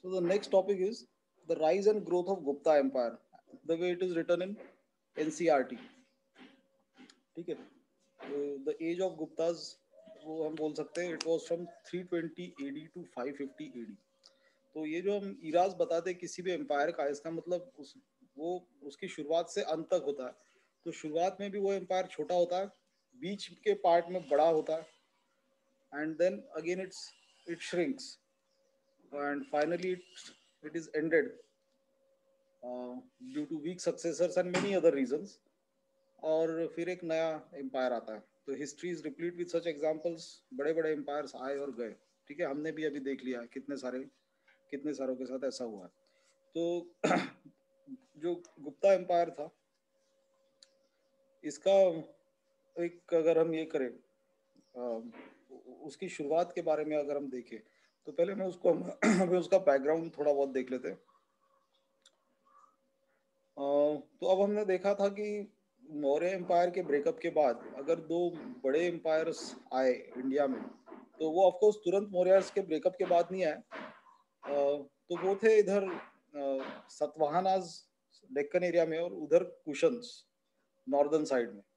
So the next topic is the rise and growth of Gupta Empire, the way it is written in NCRT. ठीक है, the age of Gupta's वो हम बोल सकते हैं it was from 320 AD to 550 AD. तो ये जो हम इराज बताते हैं किसी भी एम्पायर का, इसका मतलब वो उसकी शुरुआत से अंत तक होता है. तो शुरुआत में भी वो एम्पायर छोटा होता है, बीच के पार्ट में बड़ा होता है, and then again it shrinks, and finally it is ended due to weak successors and many other reasons. और फिर एक नया एम्पायर आता है. तो history is replete with such examples. बड़े बड़े एम्पायर्स आए और गए. ठीक है, हमने भी अभी देख लिया है कितने सारों के साथ ऐसा हुआ है. तो जो गुप्ता एम्पायर था, इसका एक अगर हम ये करें उसकी शुरुआत के बारे में अगर हम देखें, तो पहले मैं उसको हमें उसका बैकग्राउंड थोड़ा बहुत देख लेते हैं. तो अब हमने देखा था कि मौर्य एम्पायर के ब्रेकअप के बाद अगर दो बड़े एम्पायर्स आए इंडिया में, तो वो ऑफकोर्स तुरंत मौर्यर्स के ब्रेकअप के बाद नहीं आए. तो वो थे इधर सतवाहनाज डेक्कन एरिया में और उधर कुशन्स नॉर्दर्न साइड में.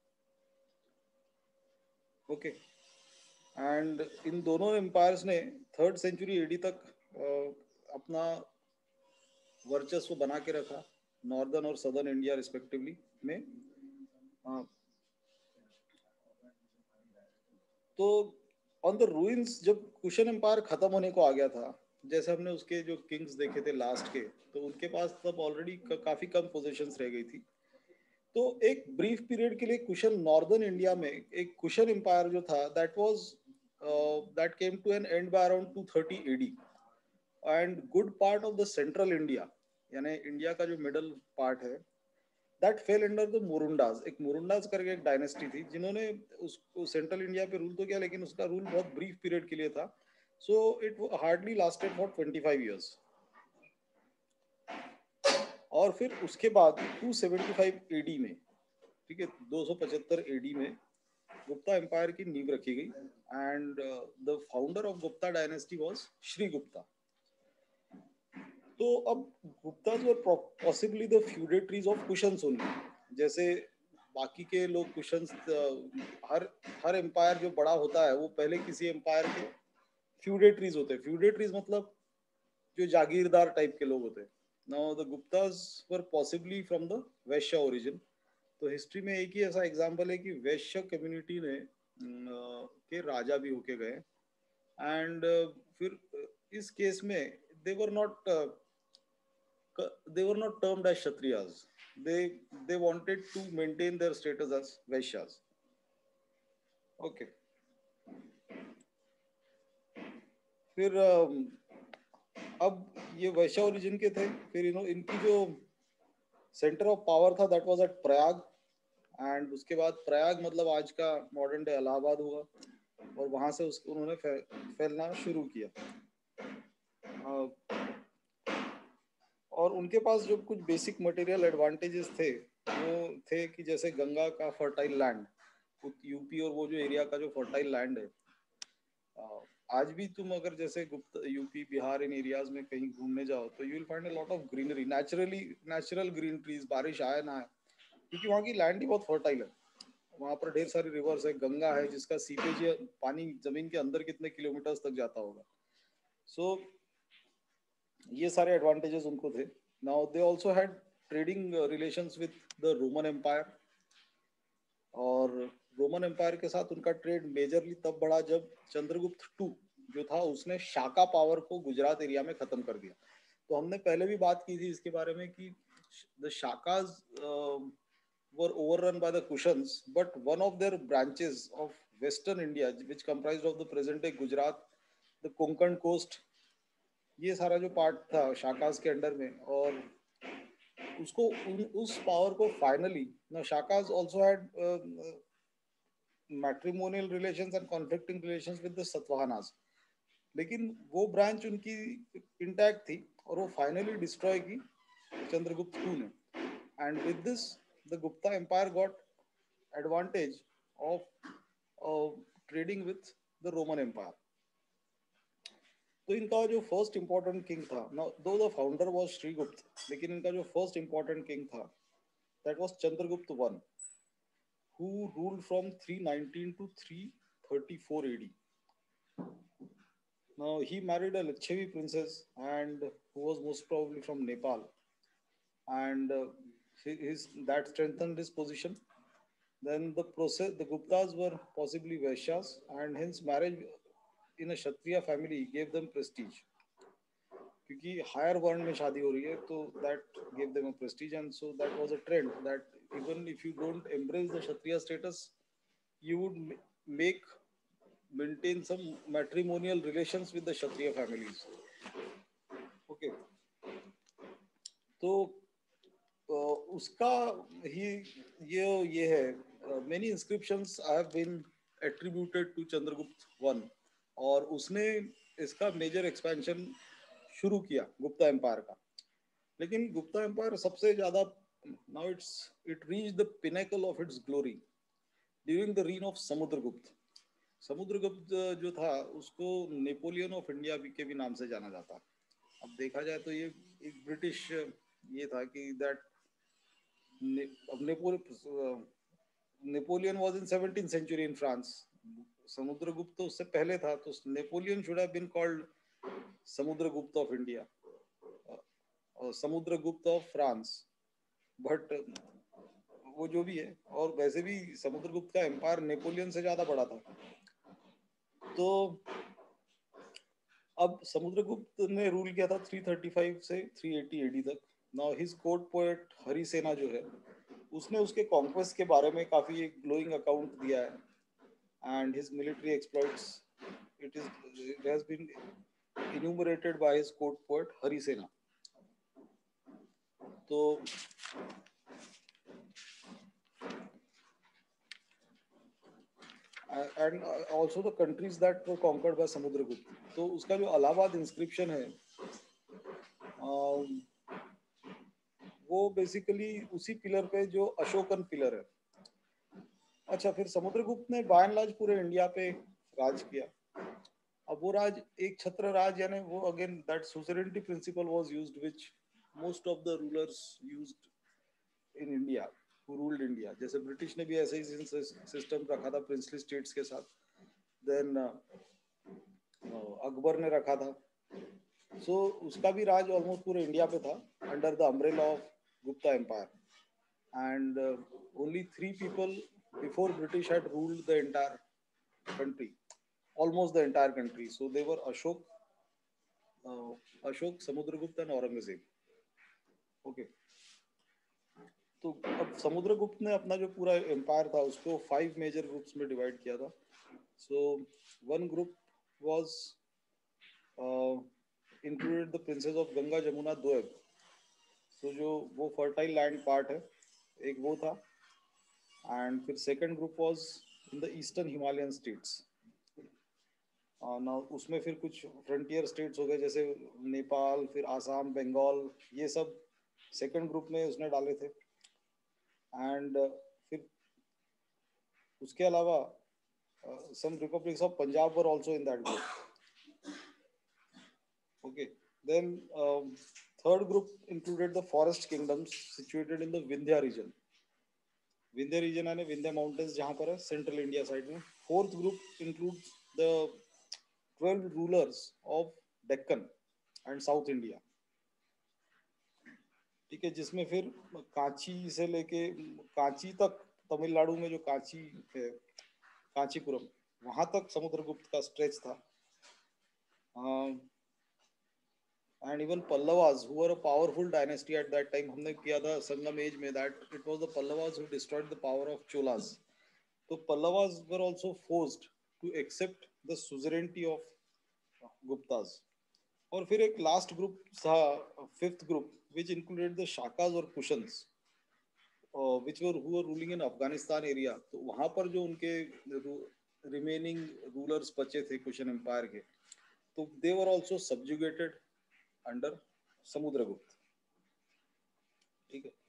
ओके, एंड इन दोनों एम्पायर्स ने 3rd सेंचुरी एडी तक अपना वर्चस्व बना के रखा नॉर्दर्न और सदर्न इंडिया रिस्पेक्टिवली में. तो ऑन द रूइंस जब कुशन एम्पायर खत्म होने को आ गया था, जैसे हमने उसके जो किंग्स देखे थे लास्ट के, तो उनके पास तब ऑलरेडी काफी कम पोजीशंस रह गई थी. तो एक ब्रीफ पीरियड के लिए कुशन नॉर्दर्न इंडिया में एक कुशन एम्पायर जो था that came to an end by around 230 AD. And good part of the central India, यानी इंडिया का जो मिडल पार्ट है, that fell under the Murundas. एक मुरुंडाज करके एक डायनेस्टी थी जिन्होंने उसको सेंट्रल इंडिया पे रूल तो किया, लेकिन उसका रूल बहुत ब्रीफ पीरियड के लिए था. So it hardly lasted for 25 years. और फिर उसके बाद 275 एडी में, ठीक है, 275 एडी में गुप्ता एम्पायर की नींव रखी गई. And the founder of Gupta dynasty was Shri Gupta. तो अब Guptas were possibly the feudatories of Kushans only. जैसे बाकी के लोग कुशन्स, हर एम्पायर जो बड़ा होता है वो पहले किसी एम्पायर के फ्यूडेटरीज होते हैं. फ्यूडेटरीज मतलब जो जागीरदार टाइप के लोग होते हैं. Now the Guptas were possibly from the Vaishya origin. तो हिस्ट्री में एक ही ऐसा एग्जाम्पल है कि वैश्य कम्युनिटी ने के राजा भी होके गए. एंड फिर इस केस में they were not uh, they were not termed as kshatriyas. They wanted to maintain their status as vaishyas. Okay. फिर अब ये वैश्य ओरिजिन के थे. फिर इनकी जो सेंटर ऑफ पावर था that was at Prayag. And उसके बाद प्रयाग मतलब आज का मॉडर्न डे इलाहाबाद हुआ, और वहां से उसको उन्होंने फैलना शुरू किया. और उनके पास जो कुछ बेसिक मटेरियल एडवांटेजेस थे वो थे कि जैसे गंगा का फर्टाइल लैंड, यूपी और वो जो एरिया का जो फर्टाइल लैंड है, आज भी तुम अगर जैसे गुप्त यूपी बिहार इन एरियाज में कहीं घूमने जाओ तो you will find a lot of greenery, natural green trees, बारिश आए ना आए, क्योंकि वहाँ की लैंड ही बहुत फर्टाइल है. वहाँ पर ढेर सारी रिवर्स है, गंगा है जिसका सीपेज पानी जमीन के अंदर कितने किलोमीटर्स तक जाता होगा. सो ये सारे एडवांटेजेस उनको थे. Now they also had trading relations with the Roman empire. और रोमन एम्पायर के साथ उनका ट्रेड मेजरली तब बढ़ा जब चंद्रगुप्त टू जो था उसने शाका पावर को गुजरात एरिया में खत्म कर दिया. तो हमने पहले भी बात की थी इसके बारे में कि the Shakas were overrun by the Kushans, but one of their branches of Western India, which comprised of the present day Gujarat, the Konkan coast, ये सारा जो पार्ट था शाकाज के अंडर में, और उसको उस पावर को फाइनली ना Shakas also had matrimonial relations and conflicting relations with the Satavahanas, लेकिन वो ब्रांच उनकी इंटैक्ट थी और वो फाइनली डिस्ट्रॉय की चंद्रगुप्त टू ने. And with this the Gupta empire got advantage of trading with the Roman empire. तो इनका जो फर्स्ट इंपॉर्टेंट किंग था, दो द फाउंडर वाज श्रीगुप्त, लेकिन इनका जो फर्स्ट इंपॉर्टेंट किंग था that was Chandragupta one, who ruled from 319 to 334 AD. Now he married a Lichavi princess and who was most probably from Nepal, and that strengthened his position. Then the Guptas were possibly Vaishyas, and hence marriage in a Kshatriya family gave them prestige. क्योंकि higher varna में शादी हो रही है तो that give them a prestige, and so that was a trend that even if you don't embrace the Kshatriya status you would make maintain some matrimonial relations with the Kshatriya families. Okay, तो उसका ही ये है many inscriptions have been attributed to Chandragupta one, और उसने इसका major expansion शुरू किया Gupta empire का। लेकिन गुप्ता एम्पायर सबसे ज्यादा now it reached the pinnacle of its glory during the reign of Samudragupta. Samudragupta जो था उसको नेपोलियन ऑफ इंडिया के भी नाम से जाना जाता। अब देखा जाए तो ये एक ब्रिटिश ये था कि that Napoleon was in 17th century in France, Samudragupta तो उससे पहले था, तो Napoleon should have been called Samudragupta of India और समुद्रगुप्त ऑफ फ्रांस, बट वो जो भी है, और वैसे भी समुद्रगुप्त का एम्पायर नेपोलियन से ज्यादा बड़ा था। तो अब समुद्रगुप्त ने रूल किया था 335 से 380 एडी तक। Now his court poet Harisena जो है उसने उसके कॉन्क्वेस्ट के बारे में काफी एक ग्लोइंग अकाउंट दिया है, and his military exploits it has been enumerated by his court poet Harisena. तो and also the countries that were conquered by Samudragupta. तो उसका जो अलाहाबाद इंस्क्रिप्शन है वो बेसिकली उसी पिलर पे जो अशोकन पिलर है। अच्छा, फिर समुद्रगुप्त ने बाय एंड लार्ज पूरे इंडिया पे राज किया। अब वो राज एक छत्र राज, यानी वो again that suzerainty principle was used which most of the rulers used in India who ruled India. जैसे ब्रिटिश ने भी ऐसे ही सिस्टम रखा था प्रिंसली स्टेट्स के साथ, देन अकबर ने रखा था। सो उसका भी राज ऑलमोस्ट पूरे इंडिया पे था under the umbrella of Gupta empire, and only 3 people before British had ruled the entire country, almost the entire country. So they were Ashok, Samudragupta and Aurangzeb. Okay. तो अब समुद्रगुप्त ने अपना जो पूरा एम्पायर था उसको 5 मेजर ग्रुप्स में डिवाइड किया था। So one group was included the princes of Ganga Jamuna Doab. सो जो वो फर्टाइल लैंड पार्ट है एक वो था, एंड फिर second group was in the eastern Himalayan states. ना उसमें फिर कुछ फ्रंटियर स्टेट्स हो गए जैसे नेपाल, फिर आसाम, बंगाल, ये सब सेकंड ग्रुप में उसने डाले थे। एंड फिर उसके अलावा some republics of Punjab were also in that group. Okay, then third group included the forest kingdoms situated in the Vindhya region. Vindhya region यानी विंध्या माउंटेन्स जहाँ पर है सेंट्रल इंडिया साइड में। Fourth group includes the 12 rulers of Deccan and south India. ठीक है, जिसमें फिर कांची से लेके कांची तक, तमिलनाडु में जो कांची है, कांचीपुरम, वहां तक समुद्रगुप्त का स्ट्रेच था। And even Pallavas who were a powerful dynasty at that time, हमने किया था संगम एज में that it was the Pallavas who destroyed the power of Cholas. तो Pallavas were also forced to accept the suzerainty of Guptas. और फिर एक लास्ट ग्रुप था, fifth group, which included the Shakas और Kushans which were who were ruling in Afghanistan area. तो वहां पर जो उनके रिमेनिंग रूलर्स बचे थे कुशन एम्पायर के, तो they were also subjugated under Samudragupta. ठीक है,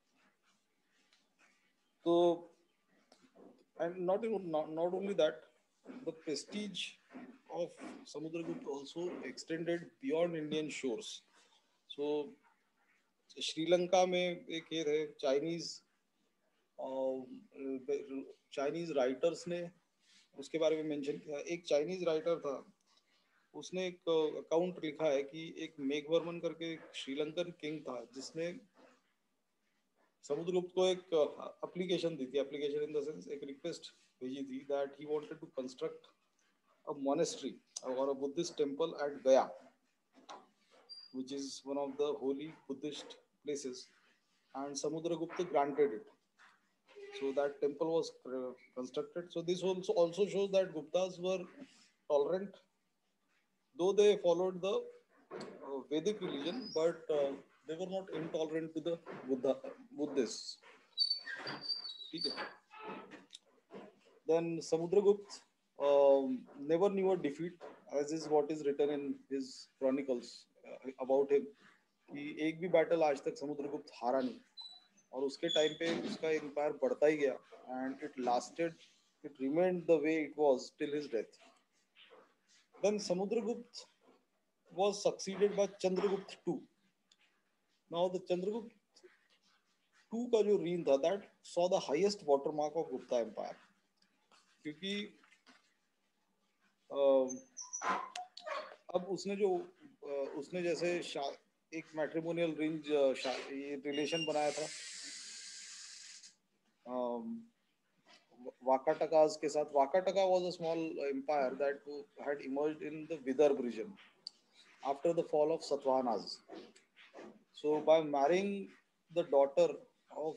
तो and not only that, the prestige of Samudragupta also extended beyond Indian shores. So Sri Lanka में एक ये थे चाइनीज राइटर्स ने उसके बारे में मेंशन किया। एक चाइनीज राइटर था, उसने एक अकाउंट लिखा है कि एक मेघवर्मन करके एक श्रीलंकन किंग था जिसने समुद्रगुप्त को एक एप्लीकेशन दी थी, एप्लीकेशन इन द सेंस एक रिक्वेस्ट भेजी थी that he wanted to construct a monastery और a Buddhist temple at Gaya, which is one of the holy Buddhist places, and Samudragupta granted it. So that temple was constructed. So this also shows that Guptas were tolerant, though they followed the Vedic religion, but they were not intolerant to the Buddhists. Okay. Then Samudragupta never knew a defeat, as is what is written in his chronicles about him. कि एक भी battle आज तक समुद्रगुप्त हारा नहीं, और उसके time पे उसका एम्पायर बढ़ता ही गया, and it lasted, it remained the way it was till his death. Then Samudragupta was succeeded by Chandragupta II. Now the Chandragupta II का जो reign था, that saw the highest watermark of Gupta Empire, क्योंकि अब उसने जैसे एक matrimonial relation बनाया था वाकाटकास के साथ. Vakataka was a small empire that had emerged in the Vidarbh region after the fall of Satavahanas. So by marrying the daughter of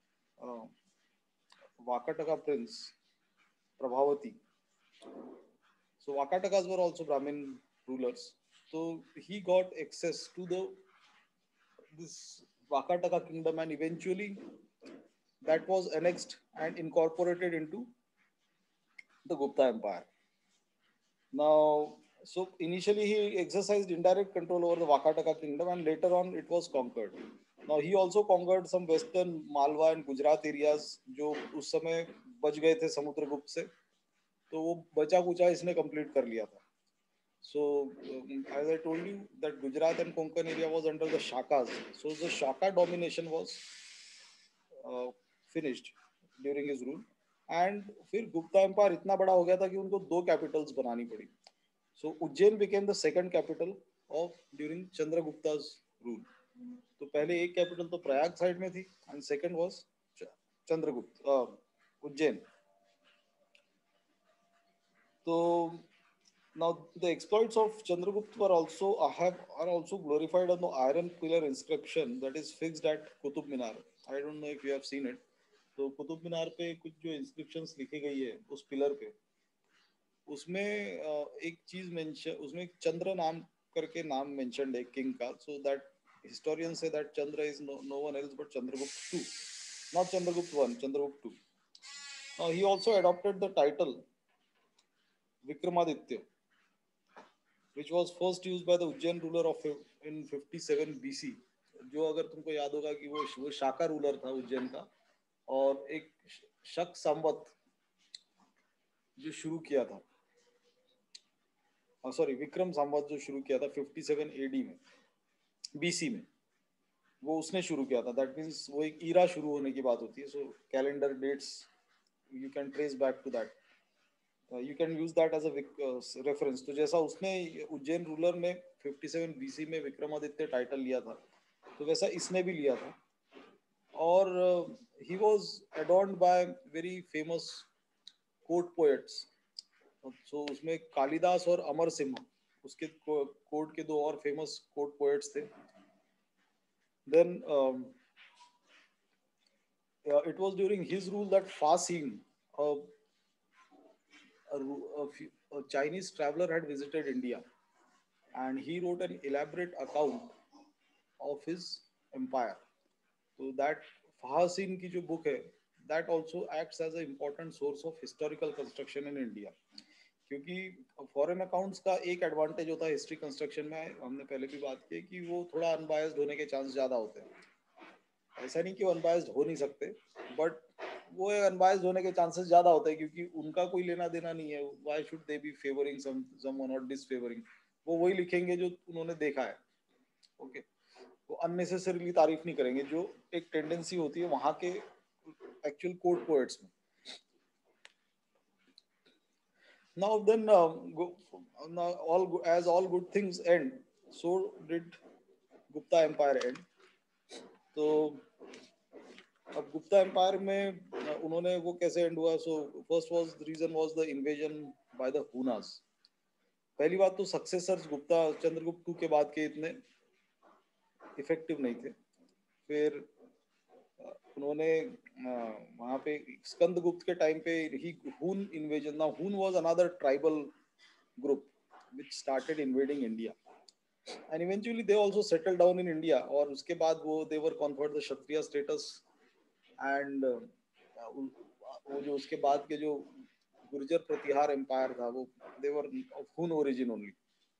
Vakataka prince Prabhavati, so Vakatakas were also Brahmin rulers. So he got access to this Vakataka kingdom, and eventually that was annexed and incorporated into the Gupta Empire. Now, so initially he exercised indirect control over the Vakataka kingdom, and later on it was conquered. Now he also conquered some western Malwa and Gujarat areas जो उस समय बच गए थे समुद्रगुप्त से, तो वो बचा कुचा इसने कंप्लीट कर लिया था. So as I told you that Gujarat and Konkan area was under the Shakas, so the Shaka domination was finished during his rule. And फिर गुप्ता एम्पायर इतना बड़ा हो गया था कि उनको 2 कैपिटल्स बनानी पड़ी. So Ujjain became the second capital of during Chandragupta's rule. तो पहले एक कैपिटल तो प्रयाग साइड में थी, and second was Chandragupta, Ujjain. So now the exploits of Chandragupta are also glorified on the iron pillar inscription that is fixed at Qutub Minar. I don't know if you have seen it. तो कुतुब मीनार पे कुछ जो inscriptions लिखी गई है उस pillar पे, उसमें एक चीज मेंशन, उसमें एक चंद्र नाम करके नाम मेंशन्ड है किंग का. So that historians say that Chandra is no one else but Chandragupta II, not Chandragupta I, Chandragupta II. Now he also adopted the title Vikramaditya, which was first used by the Ujjain ruler of in 57 BC. जो अगर तुमको याद होगा कि वो शाका ruler था उज्जैन का, और एक शक संवत जो शुरू किया था, सॉरी विक्रम संवत जो शुरू किया था 57 AD में, BC में, वो उसने शुरू किया था. दैट मीन्स वो एक ईरा शुरू होने की बात होती है. So calendar dates you can trace back to that, you can use that as a reference. तो जैसा उसने उज्जैन रूलर ने 57 BC में विक्रमादित्य टाइटल लिया था, तो वैसा इसने भी लिया था. और he was adorned by very famous court poets. So उसमें कालिदास और अमर सिंह उसके कोर्ट के 2 और फेमस कोर्ट पोएट्स थे. Then it was during his rule that Fa Xing, a Chinese traveler, had visited India, and he wrote an elaborate account of his empire. So that Fa Xing की जो book है, that also acts as an important source of historical construction in India. क्योंकि foreign accounts का एक advantage होता है history construction में, हमने पहले भी बात की कि वो थोड़ा अनबायस्ड होने के चांस ज्यादा होते हैं. ऐसा नहीं कि वो अनबायस्ड हो नहीं सकते, बट वो अनबायस्ड होने के चांसेस ज्यादा होते हैं क्योंकि उनका कोई लेना देना नहीं है. Why should they be favouring someone और डिसफेवरिंग. वो वही लिखेंगे जो उन्होंने देखा है. ओके. वो अननेसेसरीली तारीफ नहीं करेंगे जो एक टेंडेंसी होती है वहां के एक्चुअल कोर्ट पोएट्स में. Now then, now all good things end, so did Gupta Empire end. तो अब गुप्ता एम्पायर में उन्होंने वो कैसे एंड हुआ. So first was reason was the invasion by the Hunas. पहली बात तो सक्सेसर्स गुप्ता चंद्रगुप्त टू के बाद के इतने इफेक्टिव नहीं थे. फिर उन्होंने वहां पे स्कंदगुप्त के टाइम पे ही Hun invasion. Now Hun was another tribal group which started invading India and eventually they also settled down in India. और उसके बाद वो they were conferred the Kshatriya status and वो जो उसके बाद के जो गुर्जर प्रतिहार एम्पायर था वो they were of Hun origin only.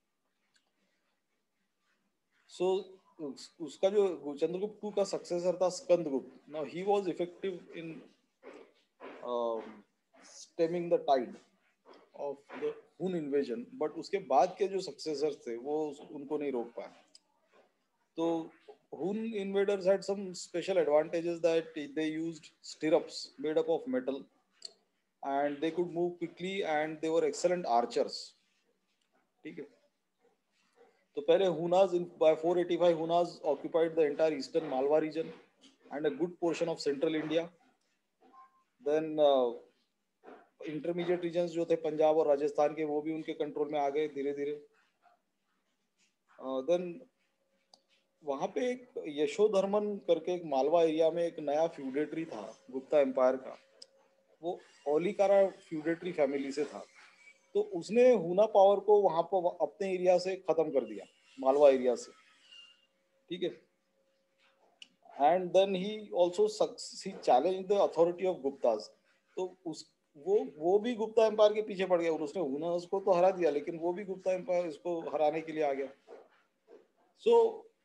So उसका जो चंद्रगुप्त टू का सक्सेसर था Skandagupta. Now he was effective in stemming the tide of the Hun invasion, but उसके बाद के जो सक्सेसर्स थे वो उनको नहीं रोक पाए. तो Hun invaders had some special advantages that they used stirrups made up of metal and they could move quickly and they were excellent archers. ठीक है. तो पहले Hunas by 485 Hunas occupied the entire eastern Malwa region and a good portion of central India. Then intermediate regions जो थे पंजाब और राजस्थान के वो भी उनके कंट्रोल में आ गए धीरे धीरे. देन वहां पे एक यशोधर्मन करके एक मालवा एरिया में एक नया फ्यूडेटरी था गुप्ता एम्पायर का. वो ओलिकारा फ्यूडेटरी फैमिली से था. तो उसने हुना पावर को वहां पर अपने एरिया से खत्म कर दिया मालवा एरिया से. ठीक है. And then he also challenge the authority of Guptas. तो उस वो भी गुप्ता एम्पायर के पीछे पड़ गया. उसने हुना उसको तो हरा दिया लेकिन वो भी गुप्ता एम्पायर इसको हराने के लिए आ गया. सो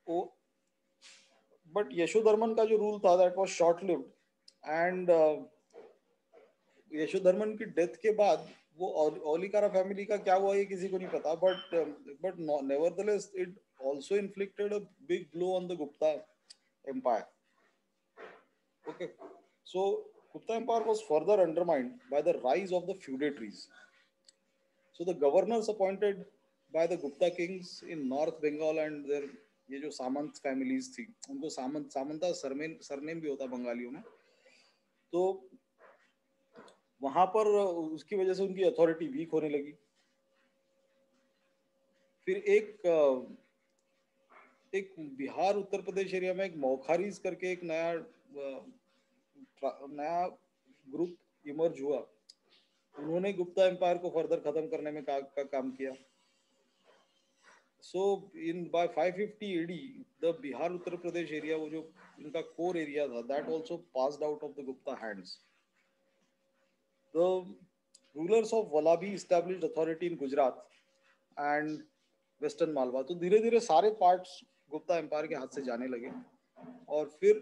बट यशोधर्मन का जो रूल था that was short lived and Yashodharman की डेथ के बाद वो ओलिकारा फैमिली का क्या हुआ ये किसी को नहीं पता. But nevertheless it also inflicted a big blow on the Gupta empire. Okay. So Gupta Empire was further undermined by the rise of the feudatories. So the governors appointed by the Gupta kings in North Bengal and their ये जो सामंत families थी उनको Samanta surname भी होता बंगालियों में. तो वहां पर उसकी वजह से उनकी अथॉरिटी वीक होने लगी. फिर एक बिहार उत्तर प्रदेश एरिया में एक मौखारीज करके एक नया ग्रुप इमर्ज हुआ. उन्होंने गुप्ता एम्पायर को फर्दर खत्म करने में काम किया. So by 550 AD the Bihar Uttar Pradesh area वो जो इनका कोर एरिया था that also passed out of the Gupta hands. The rulers of Wallabi established authority in Gujarat and western Malwa. तो धीरे धीरे सारे पार्ट्स गुप्ता एम्पायर के हाथ से जाने लगे. और फिर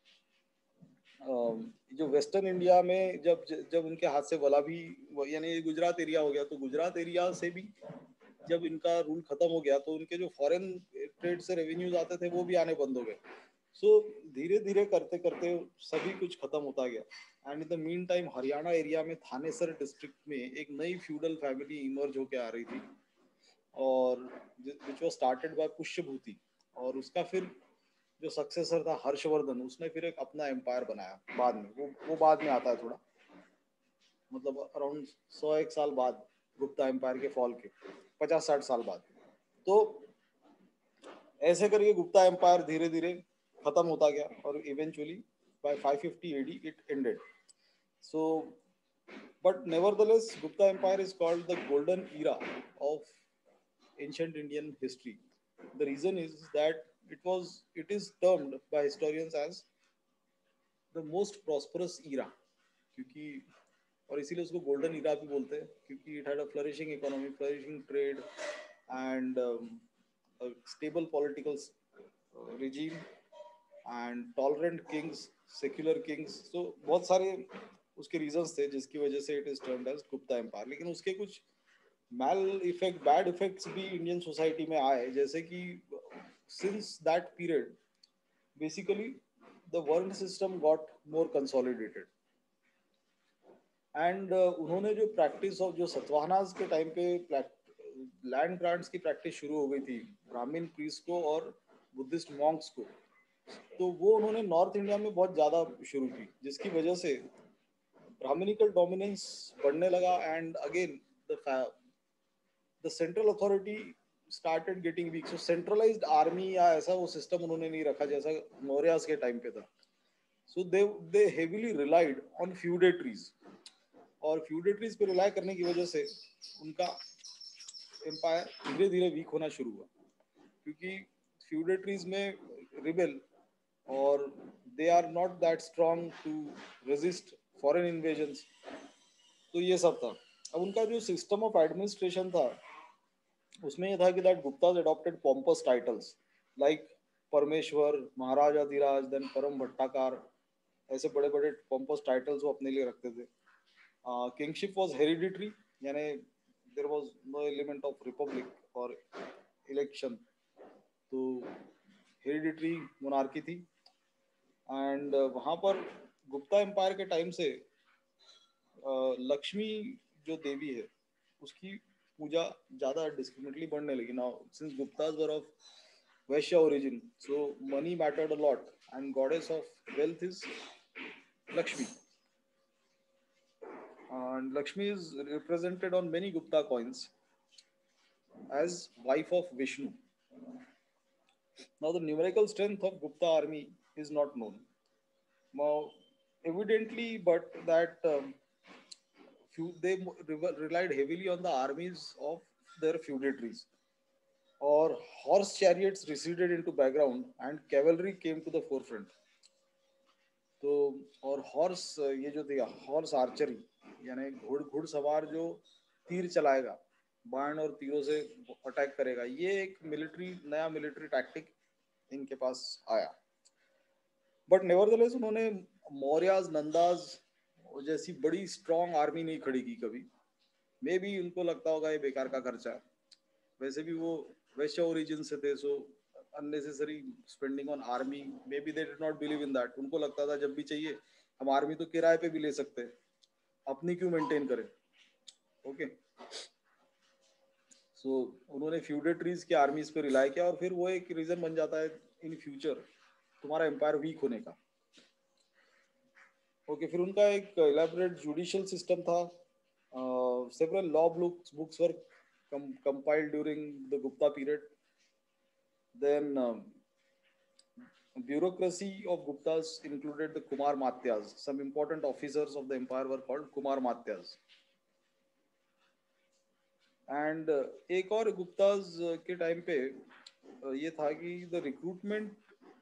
जो वेस्टर्न इंडिया में जब उनके हाथ से वलाभी यानी गुजरात एरिया हो गया तो गुजरात एरिया से भी जब इनका रूल खत्म हो गया तो उनके जो फॉरेन ट्रेड से रेवेन्यूज आते थे वो भी आने बंद हो गए. सो धीरे धीरे करते करते सभी कुछ खत्म होता गया. And in the meantime Haryana area में थानेसर डिस्ट्रिक्ट में एक नई फ्यूडल फैमिली इमर्ज होके आ रही थी और which was started by Pushyabhuti. और उसका फिर जो सक्सेसर था हर्षवर्धन उसने फिर एक अपना एम्पायर बनाया बाद में. वो बाद में आता है थोड़ा मतलब अराउंड 100-1 साल बाद गुप्ता एम्पायर के फॉल के 50-60 साल बाद. तो ऐसे करके गुप्ता एम्पायर धीरे धीरे खत्म होता गया और eventually by 550 AD it ended. So but nevertheless Gupta empire is called the golden era of ancient Indian history. The reason is that it is termed by historians as the most prosperous era. क्योंकि और इसीलिए उसको golden era भी बोलते हैं क्योंकि it had a flourishing economy, flourishing trade and a stable political regime and tolerant kings, secular kings, तो बहुत सारे उसके रीजंस थे जिसकी वजह से it is termed as Gupta empire. लेकिन उसके कुछ मैल इफेक्ट, बैड इफेक्ट्स भी इंडियन सोसाइटी में आए, जैसे कि since that period basically the varna system got more consolidated and उन्होंने जो प्रैक्टिस ऑफ जो सतवाहनाज के टाइम पे लैंड ग्रांट्स की प्रैक्टिस शुरू हो गई थी ब्राह्मण प्रीस्ट को और बुद्धिस्ट मॉन्क्स को, तो वो उन्होंने नॉर्थ इंडिया में बहुत ज़्यादा शुरू की, जिसकी वजह से ब्राह्मणिकल डोमिनेंस बढ़ने लगा and again the central authority started getting weak. सो सेंट्रलाइज्ड आर्मी या ऐसा वो सिस्टम उन्होंने नहीं रखा जैसा मौर्यास के टाइम पे था। So they heavily relied on feudatories, और फ्यूडेटरीज पे रिलाई करने की वजह से उनका एम्पायर धीरे धीरे वीक होना शुरू हुआ, क्योंकि फ्यूडेटरीज में रिबेल और they are not that strong to resist foreign invasions, तो ये सब था। अब उनका जो सिस्टम ऑफ एडमिनिस्ट्रेशन था उसमें ये था कि that Guptas adopted pompous titles like Parameshwar, Maharajadhiraj, then परम भट्टाकार, ऐसे बड़े बड़े पॉम्पस टाइटल्स वो अपने लिए रखते थे। किंगशिप वाज हेरिडिटरी, यानी there was no element of republic और इलेक्शन, तो हेरिडिटरी मोनार्की थी। एंड वहाँ पर गुप्ता एम्पायर के टाइम से लक्ष्मी जो देवी है उसकी पूजा ज़्यादा डिस्क्रिमिनेटली बढ़ने लगी। Now since Guptas were of Vaishya origin, so money mattered a lot and goddess of wealth is Lakshmi, and Lakshmi is represented on many Gupta coins as wife of Vishnu. Now the numerical strength of Gupta army is not known now evidently, but that they relied heavily on the armies of their feudatories, or horse chariots receded into background and cavalry came to the forefront. तो और horse, ये जो दिया horse archery, यानी घुड़सवार जो तीर चलाएगा, बाण और तीरों से अटैक करेगा, ये एक मिलिट्री, नया मिलिट्री टैक्टिक इनके पास आया। बट नेवरदलेस उन्होंने मौर्याज, नंदाज जैसी बड़ी स्ट्रॉन्ग आर्मी नहीं खड़ी की कभी। मे बी उनको लगता होगा ये बेकार का खर्चा है, वैसे भी वो वैश्य ओरिजिन से थे, सो unnecessary spending on army, maybe they did not believe in that। उनको लगता था जब भी चाहिए हम आर्मी तो किराए पे भी ले सकते हैं, अपनी क्यों मेंटेन करें। ओके, सो उन्होंने फ्यूडेटरीज की आर्मीज पे रिलाई किया और फिर वो एक रीजन बन जाता है इन फ्यूचर तुम्हारा एम्पायर वीक होने का। ओके, फिर उनका एक इलेबोरेट जुडिशियल सिस्टम था। Several law books were compiled during the Gupta period. Then bureaucracy of Guptas included the Kumar Matyas. Some important officers of the empire were called Kumar Matyas. And एक और गुप्ताज के time पे ये था कि the recruitment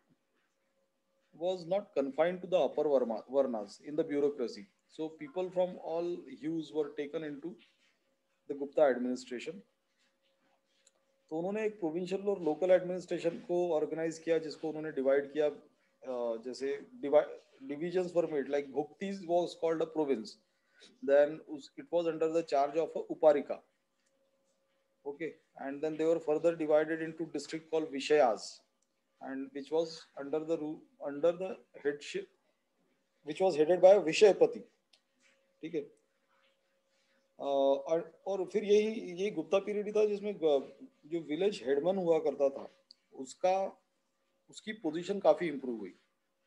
was not confined to the upper varnas in the bureaucracy. So people from all hues were taken into the Gupta administration. तो उन्होंने एक प्रोविंशियल और लोकल एडमिनिस्ट्रेशन को ऑर्गेनाइज किया, जिसको उन्होंने डिवाइड किया, जैसे divisions were made, like bhuktis was called a province, then it was under the charge of a uparika. Okay, and then they were further divided into district called vishayas, and which was under the headship, which was headed by vishayapati. ठीक है, और फिर यही Gupta period ही था जिसमें जो village headman हुआ करता था उसकी पोजीशन काफी इंप्रूव हुई।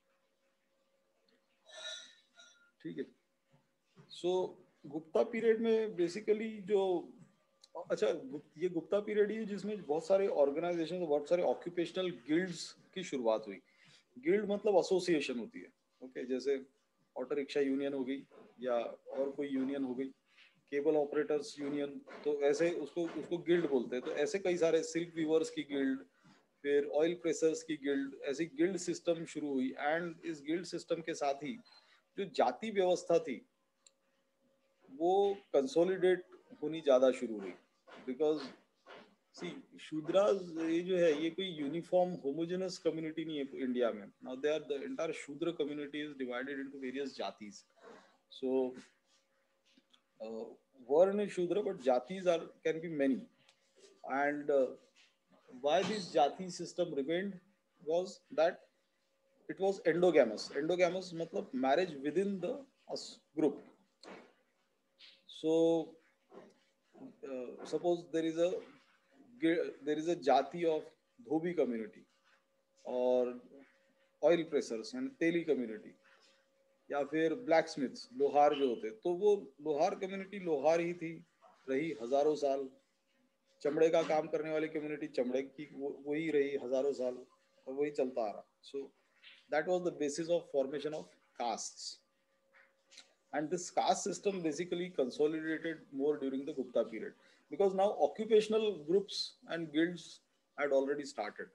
ठीक है, सो गुप्ता पीरियड में बेसिकली जो, अच्छा ये गुप्ता पीरियड ही है जिसमें बहुत सारे ऑर्गेनाइजेशन, बहुत सारे ऑक्यूपेशनल गिल्ड्स की शुरुआत हुई। गिल्ड मतलब एसोसिएशन होती है। ओके, जैसे ऑटो रिक्शा यूनियन हो गई या और कोई यूनियन हो गई, केबल ऑपरेटर्स यूनियन, तो ऐसे उसको उसको गिल्ड बोलते हैं। तो ऐसे कई सारे, सिल्क वीवर्स की गिल्ड, फिर ऑयल प्रेसर्स की गिल्ड, ऐसी गिल्ड सिस्टम शुरू हुई। एंड इस गिल्ड सिस्टम के साथ ही जो जाति व्यवस्था थी वो कंसोलिडेट होनी ज़्यादा शुरू हुई, बिकॉज सी शूद्रास ये जो है ये कोई यूनिफॉर्म होमोजेनस कम्युनिटी नहीं है इंडिया में. Now they are the entire Shudra community is divided into various jatis. So varna is shudra but jatis are can be many. And why this jati system remained was that it was endogamous. Endogamous matlab marriage within the group. So suppose there is a jati of dhobi community or oil pressers and teli community या फिर black Smiths लोहार जो होते, तो वो लोहार community लोहार ही थी, रही हजारों साल. चमड़े का काम करने वाली कम्युनिटी चमड़े की वही रही हजारों साल और वही चलता आ रहा. So that was the basis of formation of castes. And this caste system basically consolidated more during the Gupta period because now occupational groups and guilds had already started.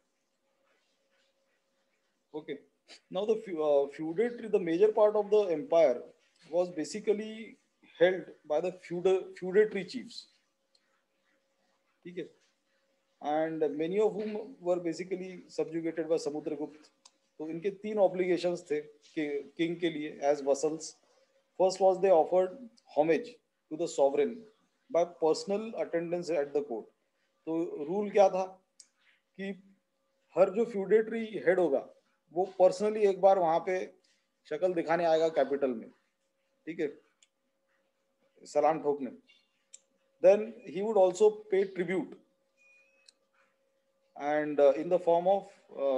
Okay. Now the feudatory, the major part of the empire was basically held by the feudatory chiefs. Okay. And many of whom were basically subjugated by Samudragupta. तो इनके तीन obligations थे king के लिए as vassals. First was they offered homage to the sovereign by personal attendance at the court. तो rule क्या था कि हर जो feudatory head होगा वो पर्सनली एक बार वहां पे शक्ल दिखाने आएगा कैपिटल में, ठीक है, सलाम ठोकने. Then he would also pay tribute and in the form of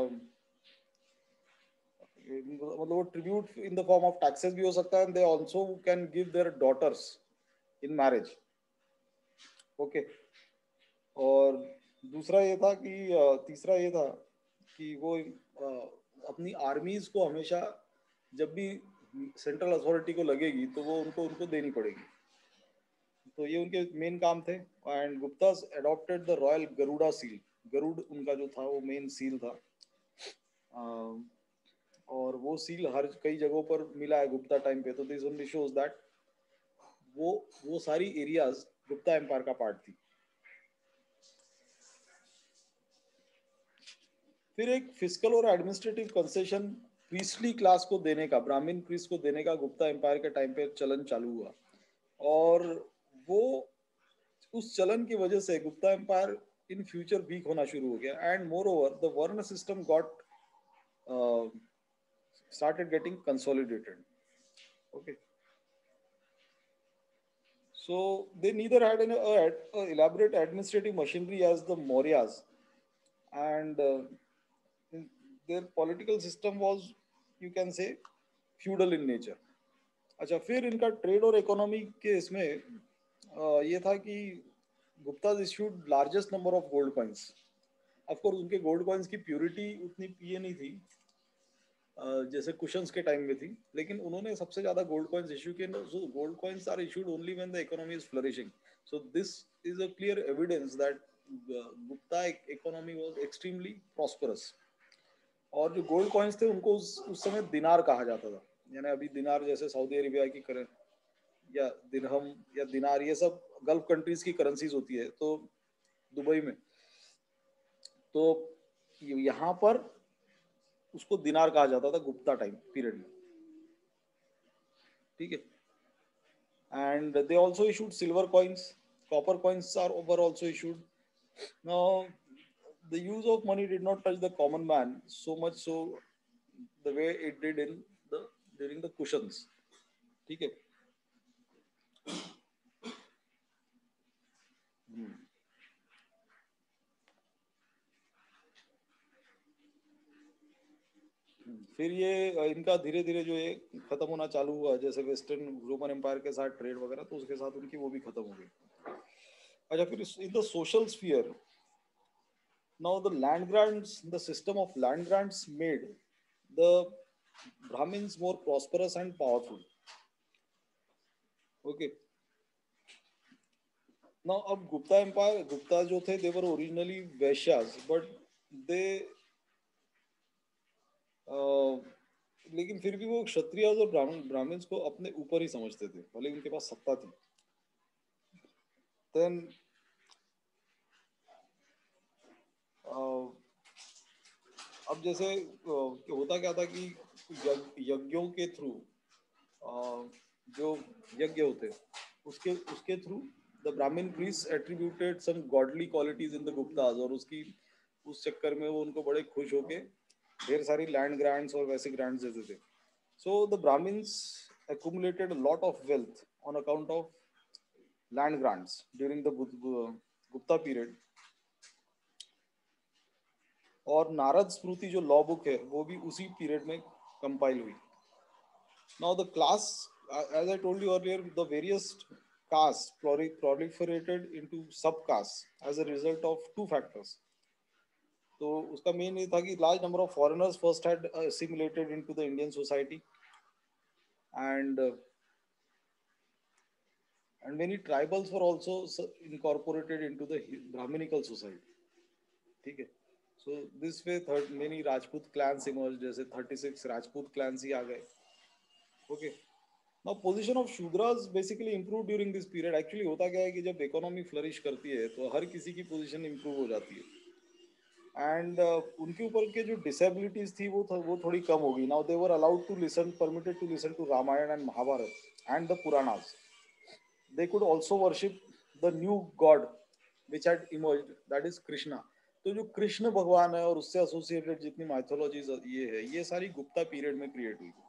मतलब वो tribute in the form of taxes भी हो सकता है. And they also can give their daughters in marriage. Okay. और दूसरा ये था कि तीसरा ये था कि वो अपनी आर्मीज को हमेशा जब भी सेंट्रल अथॉरिटी को लगेगी तो वो उनको उनको देनी पड़ेगी. तो ये उनके मेन काम थे. And Guptas adopted the royal Garuda seal. Garuda उनका जो था वो मेन सील था. और वो सील हर कई जगहों पर मिला है गुप्ता टाइम पे. तो दिस ओनली शोज दैट वो सारी एरियाज गुप्ता एम्पायर का पार्ट थी. फिर एक फिजिकल और एडमिनिस्ट्रेटिव कंसेशन प्रीस्टली क्लास को देने का, ब्राह्मण प्रीस्ट को देने का गुप्ता एम्पायर के टाइम पे चलन चालू हुआ. और वो उस चलन की वजह से Gupta empire in future weak होना शुरू हो गया. And moreover the varna system got started getting consolidated. Okay. So they neither had a elaborate administrative machinery as the Mauryas, and their political system was, you can say, feudal in nature. अच्छा, फिर इनका trade और economy के इसमें ये था कि Gupta issued largest number of gold coins. Of course उनके गोल्ड कॉइन्स की प्योरिटी उतनी ये नहीं थी जैसे कुशन्स के टाइम में थी, लेकिन उन्होंने सबसे ज्यादा गोल्ड कॉइन्स इश्यू किए. So gold coins are issued only when the economy is flourishing. So this is a clear evidence that Gupta economy was extremely prosperous. और जो गोल्ड कॉइन्स थे उनको उस समय दिनार कहा जाता था. यानी अभी दिनार जैसे सऊदी अरेबिया की करें या दिरहम या दिनार, ये सब गल्फ कंट्रीज की करेंसीज होती है. तो दुबई में तो यहाँ पर उसको दिनार कहा जाता था गुप्ता टाइम पीरियड में. ठीक है. And they also issued silver coins. Copper coins are were also issued. Now the use of money did not touch the common man so much so the way it did in the during the Kushans. ठीक है. फिर ये इनका धीरे धीरे जो है खत्म होना चालू हुआ जैसे वेस्टर्न रोमन एम्पायर के साथ ट्रेड वगैरह, तो उसके साथ उनकी वो भी खत्म हो गई. अच्छा, फिर in the social sphere now the land grants, the system of land grants made the Brahmins more prosperous and powerful. Okay. Now अब Gupta Empire, Gupta जो थे they were originally Vaishyas, but they लेकिन फिर भी वो क्षत्रियज और Brahmins को अपने ऊपर ही समझते थे, भले उनके पास सत्ता थी. Then अब जैसे होता क्या था कि यज्ञों के थ्रू जो यज्ञ होते उसके उसके through the Brahmin priest attributed some godly qualities in the Guptas, और उसकी उस चक्कर में वो उनको बड़े खुश होके ढेर सारी लैंड ग्रांट्स और वैसे ग्रांट्स देते थे. So the Brahmins accumulated a lot of wealth on account of land grants during the Gupta period. और नारद स्मृति जो लॉ बुक है वो भी उसी पीरियड में कंपाइल हुई. Now the class, as I told you earlier, the various castes proliferated into subcastes as a result of two factors. तो उसका मेन ये था कि large number of foreigners first had assimilated into the Indian society, and many tribals were also incorporated into the Brahminical society. ठीक है. So this way many Rajput clans emerged, जैसे 36 Rajput clans ही आ गए. Okay. Now position of Shudras basically improved during this period. Actually होता क्या है कि जब economy flourish करती है तो हर किसी की position improve हो जाती है. And उनके ऊपर के जो disabilities थी वो थोड़ी कम हो गई. Now they were allowed to listen, permitted to listen to Ramayana and Mahabharata and the Puranas. They could also worship the new god which had emerged, that is Krishna. तो जो कृष्ण भगवान है और उससे एसोसिएटेड जितनी माइथोलॉजीज ये है, ये सारी गुप्ता पीरियड में क्रिएट हुई.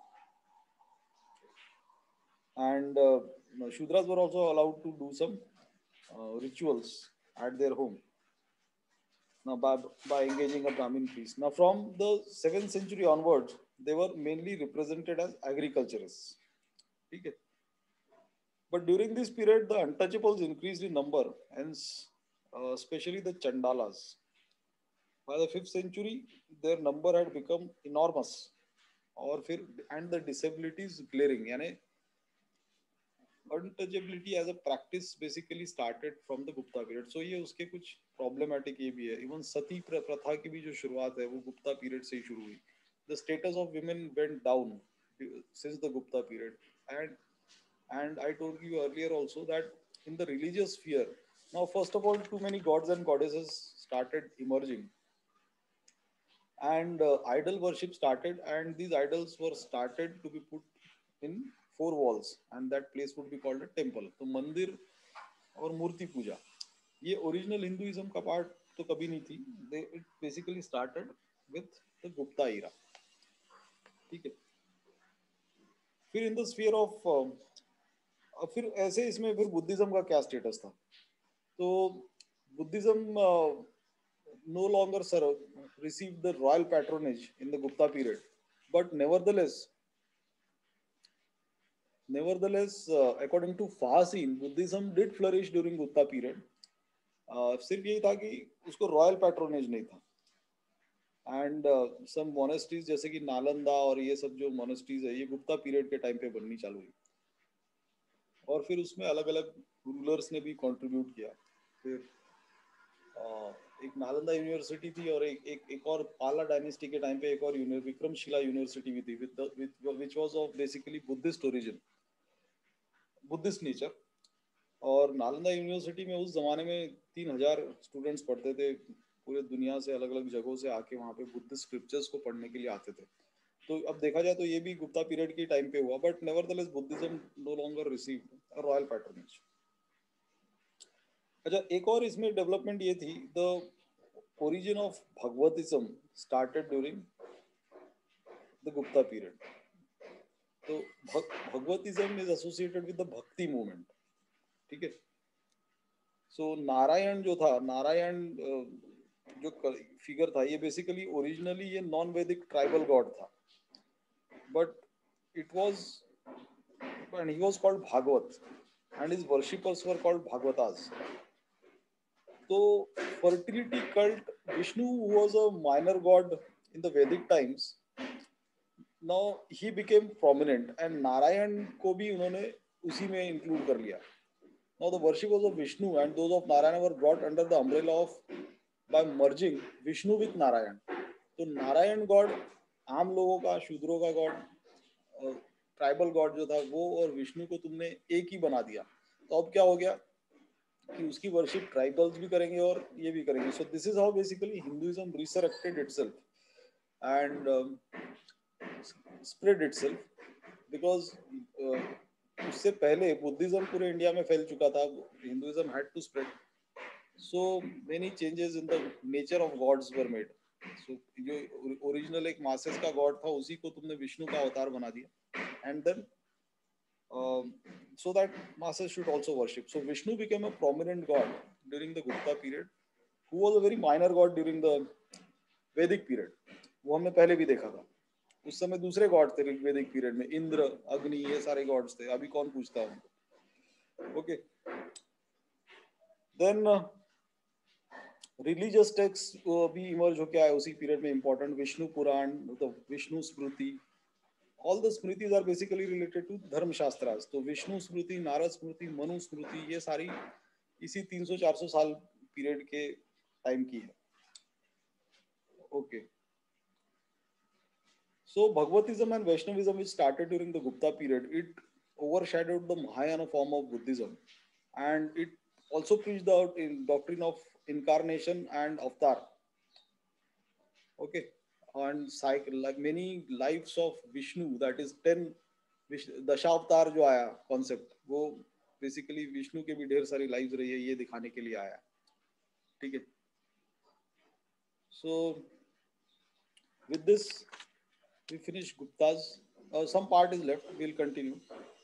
And Shudras were also allowed to do some rituals at their home now by engaging a Brahmin priest. Now from the 7th century onwards they were mainly represented as agriculturists. ठीक है. But during this period, the untouchables increased in number, hence, especially the Chandalas. By the 5th century, their number had become enormous, and the disabilities glaring. यानी untouchability as a practice basically started from the Gupta period. So ये उसके कुछ problematic ये भी है. Even सती प्रथा की भी जो शुरुआत है वो गुप्ता period से ही शुरू हुई. The status of women went down since the Gupta period, and I told you earlier also that in the religious sphere, now first of all, too many gods and goddesses started emerging, and idol worship started, and these idols were started to be put in 4 walls, and that place would be called a temple. तो मंदिर और मूर्ति पूजा ये original Hinduism का part तो कभी नहीं थी. It basically started with the Gupta era. ठीक है. फिर इन द स्फीयर ऑफ फिर ऐसे इसमें फिर बुद्धिज्म का क्या स्टेटस था. तो Buddhism no longer received the royal patronage in the Gupta period, but nevertheless, according to Fahasin, Buddhism did flourish during Gupta period. सिर्फ यही था कि उसको रॉयल पैट्रोनेज नहीं था. एंड सम मोनेस्ट्रीज जैसे कि नालंदा और ये सब जो मोनेस्ट्रीज है ये गुप्ता पीरियड के टाइम पे बननी चालू हुई, और फिर उसमें अलग अलग रूलर्स ने भी कंट्रीब्यूट किया. फिर एक नालंदा यूनिवर्सिटी थी और एक और पाला डायनेस्टी के टाइम पे एक और विक्रमशिला यूनिवर्सिटी भी थी which was of basically Buddhist origin, Buddhist nature. और नालंदा यूनिवर्सिटी में उस जमाने में 3000 स्टूडेंट्स पढ़ते थे. पूरे दुनिया से अलग अलग जगहों से आके वहाँ पे बुद्धिस्ट स्क्रिप्चर्स को पढ़ने के लिए आते थे. तो अब देखा जाए तो ये भी गुप्ता पीरियड के टाइम पे हुआ, but nevertheless Buddhism no longer received royal patronage. अच्छा, एक और इसमें डेवलपमेंट ये थी, the origin of Bhagavatism started during the Gupta period. तो Bhagavatism is associated with the bhakti movement. ठीक है. सो नारायण जो था, नारायण जो फिगर था, ये बेसिकली ओरिजिनली ये नॉन वैदिक ट्राइबल गॉड था, but it was and he was called Bhagavat and his worshippers were called Bhagavatas. So fertility cult, Vishnu was a minor god in the Vedic times. Now he became prominent and Narayan को भी उन्होंने उसी में include कर लिया. Now the worshippers of Vishnu and those of Narayana were brought under the umbrella of by merging Vishnu with Narayan. तो Narayan God आम लोगों का, शूद्रों का गॉड, ट्राइबल गॉड जो था वो, और विष्णु को तुमने एक ही बना दिया. तो अब क्या हो गया, कि उसकी वर्शिप ट्राइबल्स भी करेंगे और ये भी करेंगे. So this is how basically Hinduism resurrected itself and spread itself because उससे पहले बुद्धिज्म पूरे इंडिया में फैल चुका था. Hinduism had to spread. So many changes in the nature of gods were made. So जो ओरिजिनल एक मासेस का गॉड था उसी को तुमने विष्णु का अवतार बना दिया. And then so that masses should also worship. So Vishnu became a prominent god during the Gupta period, who was a very minor god during the Vedic period. वो हमने पहले भी देखा था. उस समय दूसरे गॉड थे वैदिक पीरियड में, इंद्र, अग्नि, ये सारे गॉड्स थे. अभी कौन पूछता है उनको. ओके. देन रिलीजियस टेक्स्ट भी इमर्ज होके आए उसी पीरियड में important. Vishnu Purana, the Vishnu Smriti, all the Smritis are basically related to Dharma Shastras. तो विष्णु स्मृति, नारद स्मृति, मनु स्मृति, ये सारी इसी 300-400 साल पीरियड के टाइम की है. Okay. So Bhagavatism and Vaishnavism, which started during the Gupta period, it overshadowed the Mahayana form of Buddhism, and it also preached the doctrine of incarnation and avatar. Okay, and like many lives of Vishnu, that is 10 Dashavatara जो आया concept, वो basically Vishnu के भी ढेर सारी lives रही है, ये दिखाने के लिए आया. ठीक है. So with this we finish Gupta's. Some part is left. We'll continue.